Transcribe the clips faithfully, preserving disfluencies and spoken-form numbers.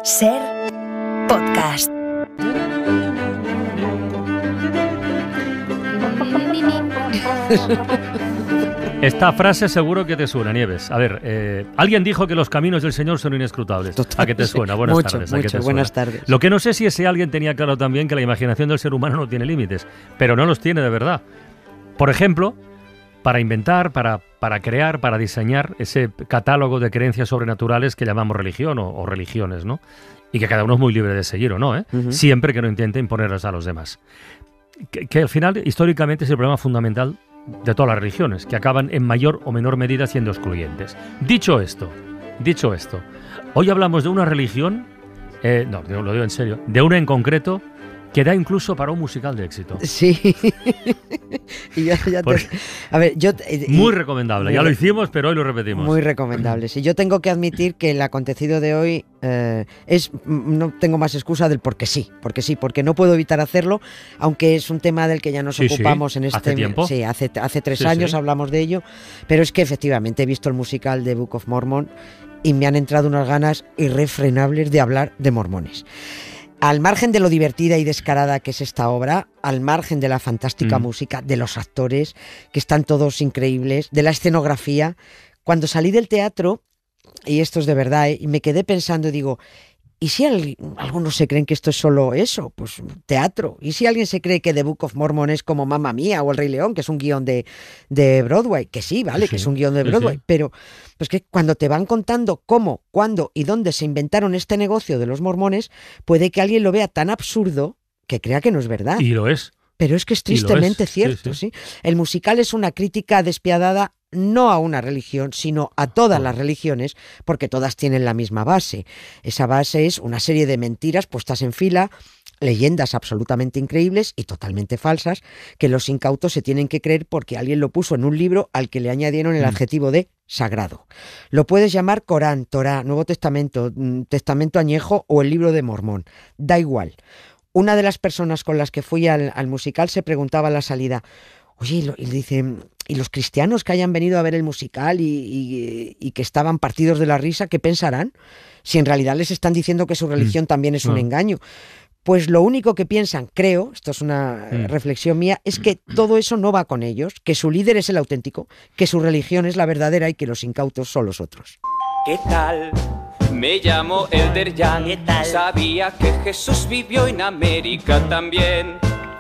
Ser podcast. Esta frase seguro que te suena, Nieves. A ver, eh, alguien dijo que los caminos del Señor son inescrutables. Total, ¿A qué te suena? Buenas mucho, tardes. ¿A mucho, qué te buenas suena? tardes. Lo que no sé si ese alguien tenía claro también que la imaginación del ser humano no tiene límites, pero no los tiene de verdad. Por ejemplo, para inventar, para, para crear, para diseñar ese catálogo de creencias sobrenaturales que llamamos religión o, o religiones, ¿no? Y que cada uno es muy libre de seguir o no, ¿eh? Uh-huh. Siempre que no intente imponerlas a los demás. Que, que al final, históricamente, es el problema fundamental de todas las religiones, que acaban en mayor o menor medida siendo excluyentes. Dicho esto, dicho esto, hoy hablamos de una religión, eh, no, lo digo en serio, de una en concreto que da incluso para un musical de éxito. Sí. y ya, ya te, a ver, yo, eh, muy recomendable, ya lo hicimos, pero hoy lo repetimos. Muy recomendable. Sí, yo tengo que admitir que el acontecido de hoy eh, es, no tengo más excusa del porque sí, porque sí, porque no puedo evitar hacerlo, aunque es un tema del que ya nos sí, ocupamos sí. en este... ¿Hace tiempo? Sí, hace, hace tres sí, años sí. hablamos de ello, pero es que efectivamente he visto el musical de Book of Mormon y me han entrado unas ganas irrefrenables de hablar de mormones. Al margen de lo divertida y descarada que es esta obra, al margen de la fantástica mm. música, de los actores, que están todos increíbles, de la escenografía, cuando salí del teatro, y esto es de verdad, ¿eh? Y me quedé pensando, digo, ¿y si al, algunos se creen que esto es solo eso? Pues teatro. ¿Y si alguien se cree que The Book of Mormon es como Mamma Mía o El Rey León, que es un guión de, de Broadway? Que sí, vale, sí, que es un guión de Broadway, sí, sí. Pero pues que cuando te van contando cómo, cuándo y dónde se inventaron este negocio de los mormones, puede que alguien lo vea tan absurdo que crea que no es verdad. Y lo es. Pero es que es tristemente es. cierto, sí, sí. ¿sí? El musical es una crítica despiadada no a una religión, sino a todas las religiones, porque todas tienen la misma base. Esa base es una serie de mentiras puestas en fila, leyendas absolutamente increíbles y totalmente falsas, que los incautos se tienen que creer porque alguien lo puso en un libro al que le añadieron el adjetivo de sagrado. Lo puedes llamar Corán, Torá, Nuevo Testamento, Testamento Añejo o el Libro de Mormón. Da igual. Una de las personas con las que fui al, al musical se preguntaba a la salida, oye, y, lo, y dice, ¿y los cristianos que hayan venido a ver el musical y, y, y que estaban partidos de la risa, qué pensarán? Si en realidad les están diciendo que su religión mm. también es un mm. engaño. Pues lo único que piensan, creo, esto es una mm. reflexión mía, es que todo eso no va con ellos, que su líder es el auténtico, que su religión es la verdadera y que los incautos son los otros. ¿Qué tal? Me llamo Elder Jan. ¿Qué tal? Sabía que Jesús vivió en América también.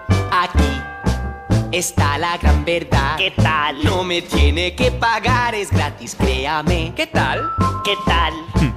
Aquí está la gran verdad. ¿Qué tal? No me tiene que pagar, es gratis, créame. ¿Qué tal? ¿Qué tal?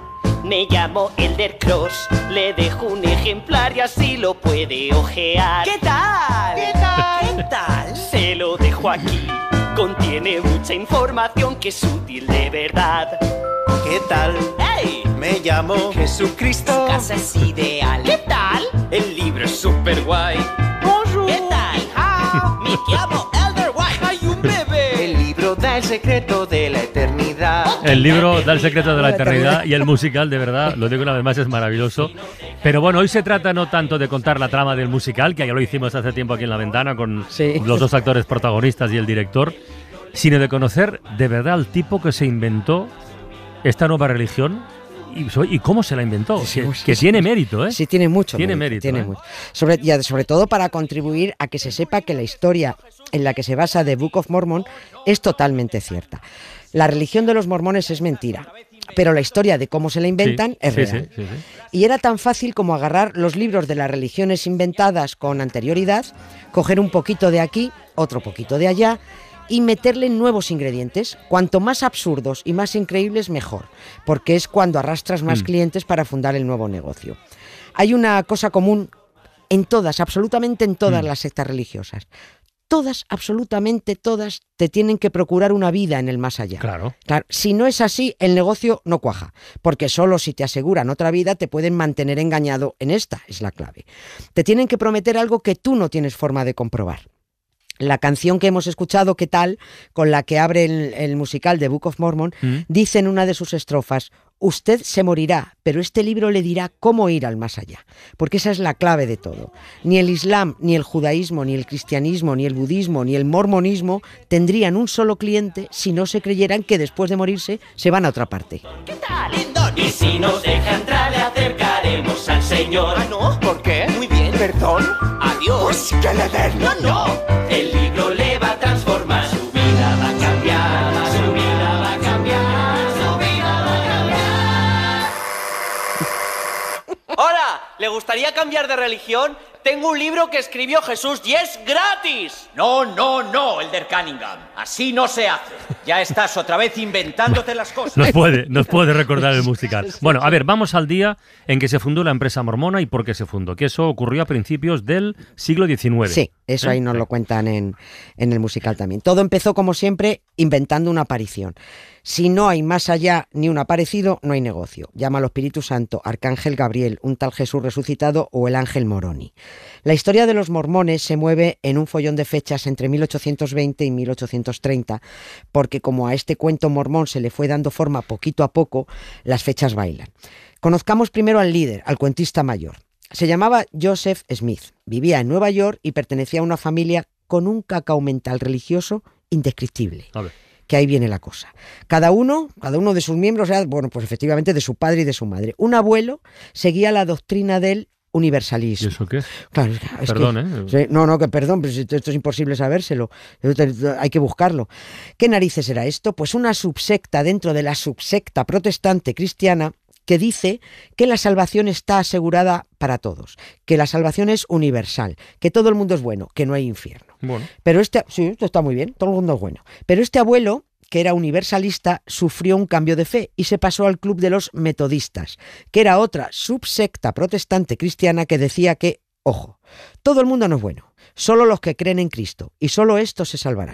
Me llamo Elder Cross, le dejo un ejemplar y así lo puede ojear. ¿Qué tal? ¿Qué tal? ¿Qué tal? Se lo dejo aquí, contiene mucha información que es útil de verdad. ¿Qué tal? ¡Hey! Me llamo Jesucristo. Su casa es ideal. ¿Qué tal? El libro es súper guay. Bonjour. ¿Qué tal? Ah, me llamo Elder White. ¡Hay un bebé! El libro da el secreto de la eternidad. El libro da el secreto de la eternidad y el musical, de verdad, lo digo una vez más, es maravilloso. Pero bueno, hoy se trata no tanto de contar la trama del musical, que ya lo hicimos hace tiempo aquí en La Ventana con sí. los dos actores protagonistas y el director, sino de conocer de verdad al tipo que se inventó esta nueva religión y, y cómo se la inventó, sí, que, sí, que sí, tiene sí. mérito, ¿eh? Sí, tiene mucho tiene mérito. mérito tiene ¿eh? mucho. Sobre, y sobre todo para contribuir a que se sepa que la historia en la que se basa The Book of Mormon es totalmente cierta. La religión de los mormones es mentira, pero la historia de cómo se la inventan sí, es sí, real. Sí, sí, sí. Y era tan fácil como agarrar los libros de las religiones inventadas con anterioridad, coger un poquito de aquí, otro poquito de allá, y meterle nuevos ingredientes. Cuanto más absurdos y más increíbles, mejor, porque es cuando arrastras más mm. clientes para fundar el nuevo negocio. Hay una cosa común en todas, absolutamente en todas mm. las sectas religiosas. Todas, absolutamente todas, te tienen que procurar una vida en el más allá. Claro. Claro. Si no es así, el negocio no cuaja, porque solo si te aseguran otra vida te pueden mantener engañado en esta, es la clave. Te tienen que prometer algo que tú no tienes forma de comprobar. La canción que hemos escuchado, ¿Qué tal?, con la que abre el, el musical de Book of Mormon, mm. dice en una de sus estrofas, usted se morirá, pero este libro le dirá cómo ir al más allá, porque esa es la clave de todo. Ni el Islam, ni el judaísmo, ni el cristianismo, ni el budismo, ni el mormonismo tendrían un solo cliente si no se creyeran que después de morirse se van a otra parte. ¿Qué tal? Y si nos deja entrar, le acercaremos señor. ¿Ah, no? ¿Por qué? Muy bien. ¿Perdón? Adiós. Pues que le den. No, no. El libro le va a transformar. Su vida va a cambiar. Su vida va a cambiar. Su vida va a cambiar. Hola, ¿le gustaría cambiar de religión? Tengo un libro que escribió Jesús y es gratis. No, no, no, Elder Cunningham. Así no se hace. Ya estás otra vez inventándote las cosas. Nos puede, nos puede recordar el musical. Bueno, a ver, vamos al día en que se fundó la empresa mormona y por qué se fundó, que eso ocurrió a principios del siglo diecinueve. Sí, eso ¿Eh? ahí nos lo cuentan en, en el musical también. Todo empezó, como siempre, inventando una aparición. Si no hay más allá ni un aparecido, no hay negocio. Llama al Espíritu Santo, Arcángel Gabriel, un tal Jesús resucitado o el ángel Moroni. La historia de los mormones se mueve en un follón de fechas entre mil ochocientos veinte y mil ochocientos treinta, porque como a este cuento mormón se le fue dando forma poquito a poco, las fechas bailan. Conozcamos primero al líder, al cuentista mayor. Se llamaba Joseph Smith, vivía en Nueva York y pertenecía a una familia con un cacao mental religioso indescriptible. A ver. Que ahí viene la cosa. Cada uno, cada uno de sus miembros era, bueno, pues efectivamente de su padre y de su madre. Un abuelo seguía la doctrina del universalismo. ¿Y eso qué? Claro, es Perdón, que, ¿eh? Sí, no, no, que perdón, pero esto es imposible sabérselo. Hay que buscarlo. ¿Qué narices era esto? Pues una subsecta dentro de la subsecta protestante cristiana que dice que la salvación está asegurada para todos, que la salvación es universal, que todo el mundo es bueno, que no hay infierno. Bueno. Pero este, sí, esto está muy bien, todo el mundo es bueno. Pero este abuelo, que era universalista, sufrió un cambio de fe y se pasó al club de los metodistas, que era otra subsecta protestante cristiana que decía que, ojo, todo el mundo no es bueno, solo los que creen en Cristo, y solo estos se salvarán.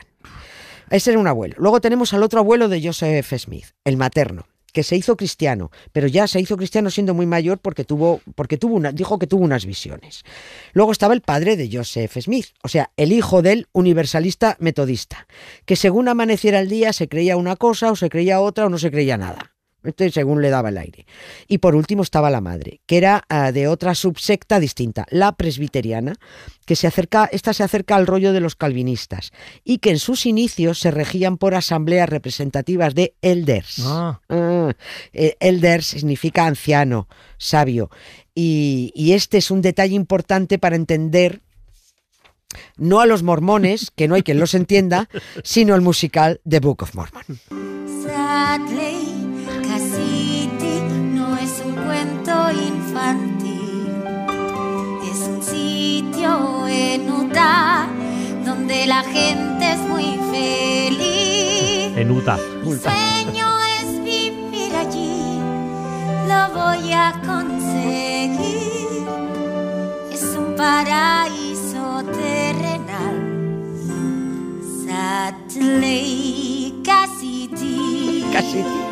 Ese era un abuelo. Luego tenemos al otro abuelo de Joseph Smith, el materno, que se hizo cristiano, pero ya se hizo cristiano siendo muy mayor porque tuvo, porque tuvo una, dijo que tuvo unas visiones. Luego estaba el padre de Joseph Smith, o sea, el hijo del universalista metodista, que según amaneciera el día se creía una cosa o se creía otra o no se creía nada. Este según le daba el aire. Y por último estaba la madre, que era uh, de otra subsecta distinta, la presbiteriana, que se acerca, esta se acerca al rollo de los calvinistas y que en sus inicios se regían por asambleas representativas de elders. Ah. Uh, eh, elders significa anciano, sabio. Y, y este es un detalle importante para entender no a los mormones, que no hay quien los entienda, sino el musical The Book of Mormon. Sadly, Cassidy no es un cuento infantil, es un sitio en Utah donde la gente es muy feliz. En Utah. Mi sueño es vivir allí, lo voy a conseguir. Es un paraíso terrenal. Sadly, Cassidy. Cassidy.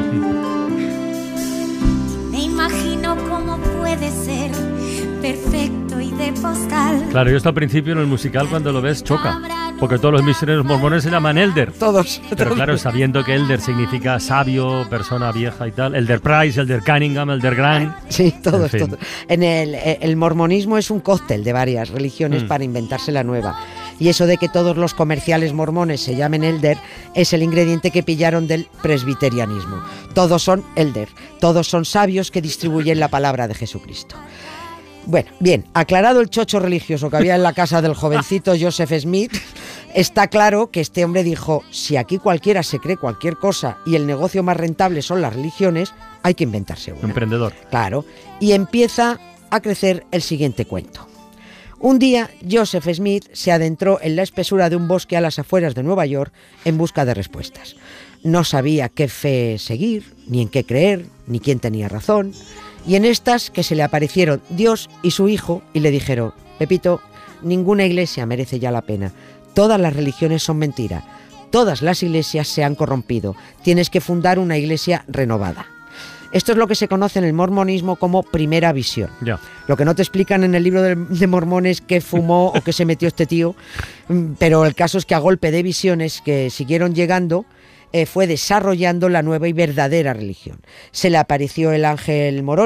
Me imagino cómo puede ser perfecto y de postal. Claro, y esto al principio en el musical cuando lo ves choca, porque todos los misioneros mormones se llaman Elder. Todos. Pero todos. claro, sabiendo que Elder significa sabio, persona vieja y tal, Elder Price, Elder Cunningham, Elder Grant. Sí, todos, En fin. todos. En el, el mormonismo es un cóctel de varias religiones Mm. para inventarse la nueva. Y eso de que todos los comerciales mormones se llamen Elder es el ingrediente que pillaron del presbiterianismo. Todos son Elder, todos son sabios que distribuyen la palabra de Jesucristo. Bueno, bien, aclarado el chocho religioso que había en la casa del jovencito Joseph Smith, está claro que este hombre dijo, si aquí cualquiera se cree cualquier cosa y el negocio más rentable son las religiones, hay que inventarse una. Emprendedor. Claro, y empieza a crecer el siguiente cuento. Un día, Joseph Smith se adentró en la espesura de un bosque a las afueras de Nueva York en busca de respuestas. No sabía qué fe seguir, ni en qué creer, ni quién tenía razón, y en estas que se le aparecieron Dios y su hijo y le dijeron, Pepito, ninguna iglesia merece ya la pena, todas las religiones son mentira, todas las iglesias se han corrompido, tienes que fundar una iglesia renovada. Esto es lo que se conoce en el mormonismo como primera visión. Ya. Lo que no te explican en el libro de, de Mormones qué fumó o qué se metió este tío, pero el caso es que a golpe de visiones que siguieron llegando, eh, fue desarrollando la nueva y verdadera religión. Se le apareció el ángel Moroni,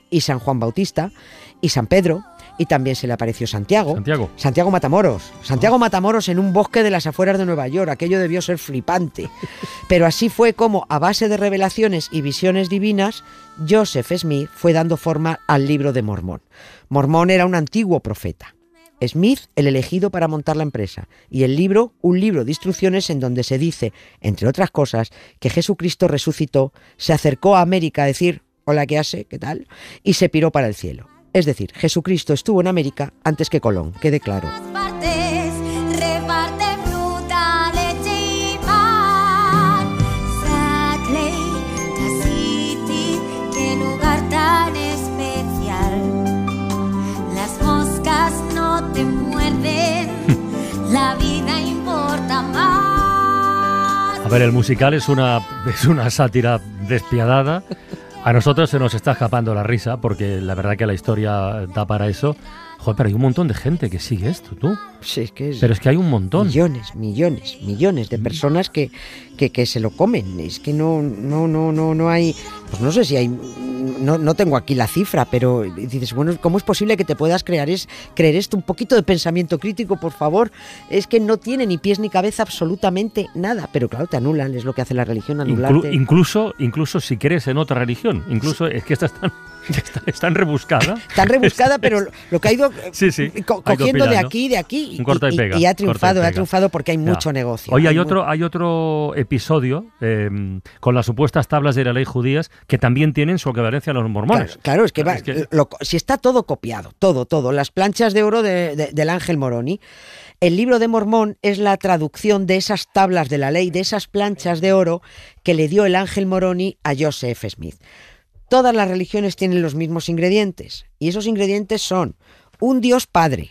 y San Juan Bautista y San Pedro, y también se le apareció Santiago. Santiago. Santiago Matamoros. Santiago Matamoros en un bosque de las afueras de Nueva York. Aquello debió ser flipante. Pero así fue como, a base de revelaciones y visiones divinas, Joseph Smith fue dando forma al libro de Mormón. Mormón era un antiguo profeta. Smith, el elegido para montar la empresa. Y el libro, un libro de instrucciones en donde se dice, entre otras cosas, que Jesucristo resucitó, se acercó a América a decir, hola, ¿qué hace? ¿Qué tal? Y se piró para el cielo. Es decir, Jesucristo estuvo en América antes que Colón, quede claro. Partes, reparte fruta, leche y pan. Salt Lake City, qué lugar tan especial. Las moscas no te muerden, la vida importa más. A ver, el musical es una, es una sátira despiadada. A nosotros se nos está escapando la risa, porque la verdad que la historia da para eso. Joder, pero hay un montón de gente que sigue esto, ¿tú? Sí, es que es pero es que hay un montón. Millones, millones, millones de personas que, que, que se lo comen. Es que no, no, no, no, no hay... Pues no sé si hay... No, no tengo aquí la cifra, pero dices, bueno, ¿cómo es posible que te puedas crear es, creer esto? Un poquito de pensamiento crítico, por favor. Es que no tiene ni pies ni cabeza absolutamente nada. Pero claro, te anulan, es lo que hace la religión, anularte. Inclu- incluso, incluso si crees en otra religión. Incluso es que esta es tan, está, es tan rebuscada. Tan rebuscada, pero lo que ha ido sí, sí, co- ha ido cogiendo de pilando. aquí y de aquí. Un corta y pega, y ha corta y triunfado, pega. ha triunfado porque hay Ya. mucho negocio. Oye, hay, hay otro, mu- hay otro episodio eh, con las supuestas tablas de la ley judías que también tienen su equivalencia a los mormones. Claro, claro, es que, va, Es que- lo- si está todo copiado, todo, todo. Las planchas de oro de- de- del Ángel Moroni. El libro de Mormón es la traducción de esas tablas de la ley, de esas planchas de oro que le dio el Ángel Moroni a Joseph Smith. Todas las religiones tienen los mismos ingredientes, y esos ingredientes son un Dios Padre,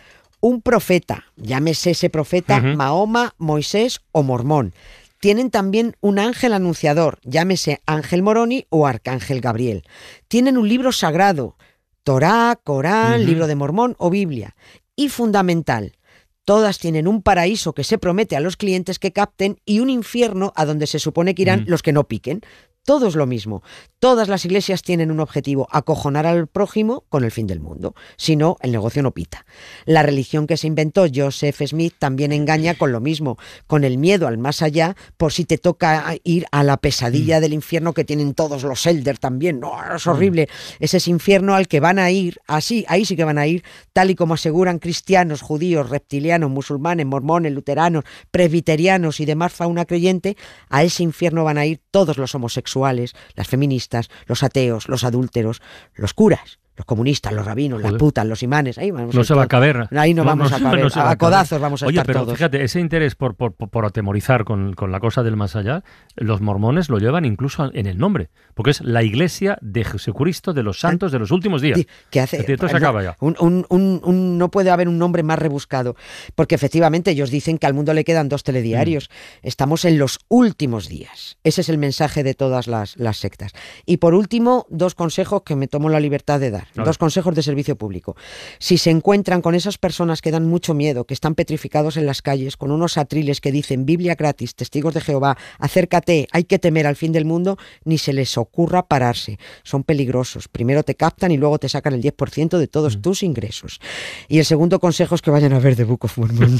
un profeta, llámese ese profeta Ujú. Mahoma, Moisés o Mormón. Tienen también un ángel anunciador, llámese Ángel Moroni o Arcángel Gabriel. Tienen un libro sagrado, Torá, Corán, Ujú. libro de Mormón o Biblia. Y fundamental, todas tienen un paraíso que se promete a los clientes que capten y un infierno a donde se supone que irán Mm. los que no piquen. Todo es lo mismo. Todas las iglesias tienen un objetivo, acojonar al prójimo con el fin del mundo. Si no, el negocio no pita. La religión que se inventó Joseph Smith también engaña con lo mismo, con el miedo al más allá, por si te toca ir a la pesadilla del infierno que tienen todos los elders también. No, es horrible. Ese es infierno al que van a ir, así, ahí sí que van a ir, tal y como aseguran cristianos, judíos, reptilianos, musulmanes, mormones, luteranos, presbiterianos y demás fauna creyente. A ese infierno van a ir todos los homosexuales, las feministas, los ateos, los adúlteros, los curas, los comunistas, los rabinos, las Joder. putas, los imanes. Ahí vamos No a se va a caber. Ahí no, vamos a caber. no se va A caber. codazos vamos a Oye, estar pero todos. fíjate, ese interés por, por, por, por atemorizar con, con la cosa del más allá, los mormones lo llevan incluso en el nombre, porque es la iglesia de Jesucristo de los santos de los últimos días. Di- ¿Qué hace? Es decir, esto se acaba ya. Un, un- un- un- no puede haber un nombre más rebuscado, porque efectivamente ellos dicen que al mundo le quedan dos telediarios. Mm. Estamos en los últimos días. Ese es el mensaje de todas las, las sectas. Y por último, dos consejos que me tomo la libertad de dar. A ver. Dos consejos de servicio público. Si se encuentran con esas personas que dan mucho miedo, que están petrificados en las calles, con unos atriles que dicen Biblia gratis, testigos de Jehová, acércate, hay que temer al fin del mundo, ni se les ocurra pararse. Son peligrosos. Primero te captan y luego te sacan el diez por ciento de todos tus ingresos. Y el segundo consejo es que vayan a ver The Book of Mormon.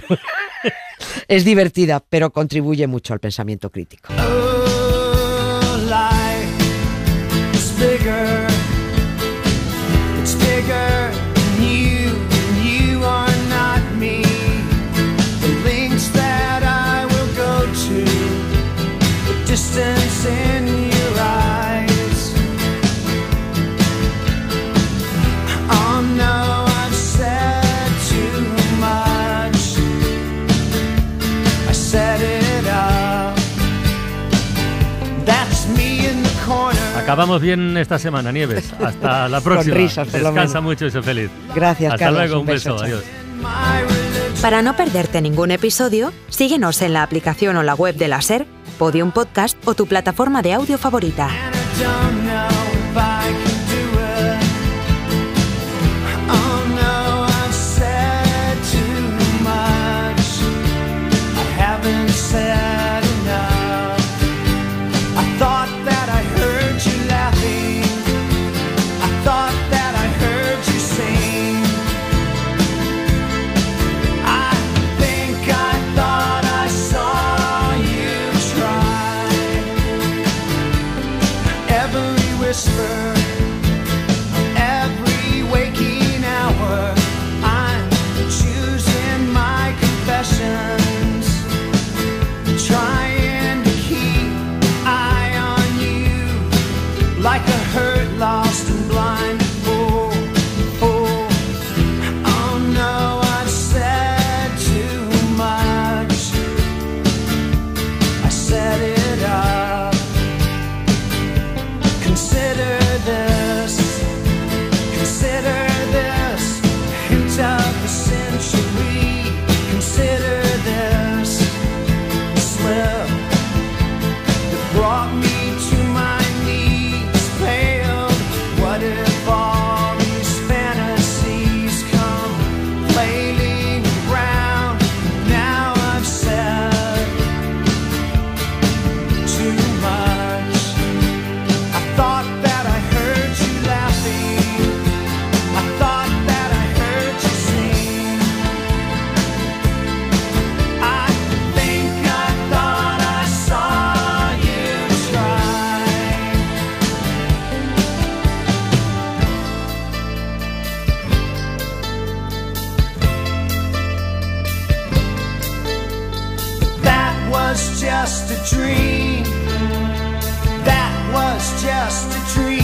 Es divertida, pero contribuye mucho al pensamiento crítico. Oh, life is bigger. It's bigger than you, and you are not me. The links that I will go to, the distance in your eyes. Oh no, I've said too much. I set it up. That's me in the corner. Acabamos bien esta semana, Nieves. Hasta la próxima. risas, por lo Descansa menos. mucho y sé feliz. Gracias, Hasta Carlos. luego, un Un beso. beso, chao. Adiós. My religion. Para no perderte ningún episodio, síguenos en la aplicación o la web de la SER, Podium Podcast o tu plataforma de audio favorita. And I don't know if I can do it. Oh no, I've said too much. I haven't said enough. I thought that I heard you laughing. I thought just a dream. That was just a dream.